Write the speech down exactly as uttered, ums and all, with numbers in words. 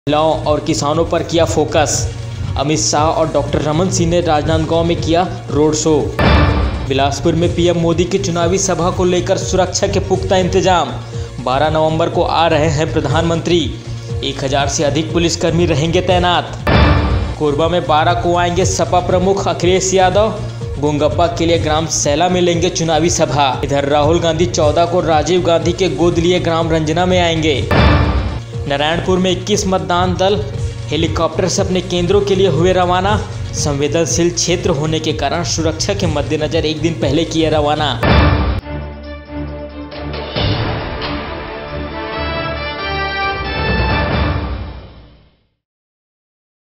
महिलाओं और किसानों पर किया फोकस। अमित शाह और डॉक्टर रमन सिंह ने राजनांदगांव में किया रोड शो। बिलासपुर में पीएम मोदी की चुनावी सभा को लेकर सुरक्षा के पुख्ता इंतजाम। बारह नवंबर को आ रहे हैं प्रधानमंत्री। एक हज़ार से अधिक पुलिसकर्मी रहेंगे तैनात। कोरबा में बारह को आएंगे सपा प्रमुख अखिलेश यादव। गोंगप्पा के लिए ग्राम सैला में लेंगे चुनावी सभा। इधर राहुल गांधी चौदह को राजीव गांधी के गोद लिए ग्राम रंजना में आएंगे। नारायणपुर में इक्कीस मतदान दल हेलीकॉप्टर से अपने केंद्रों के लिए हुए रवाना। संवेदनशील क्षेत्र होने के कारण सुरक्षा के मद्देनजर एक दिन पहले किए रवाना।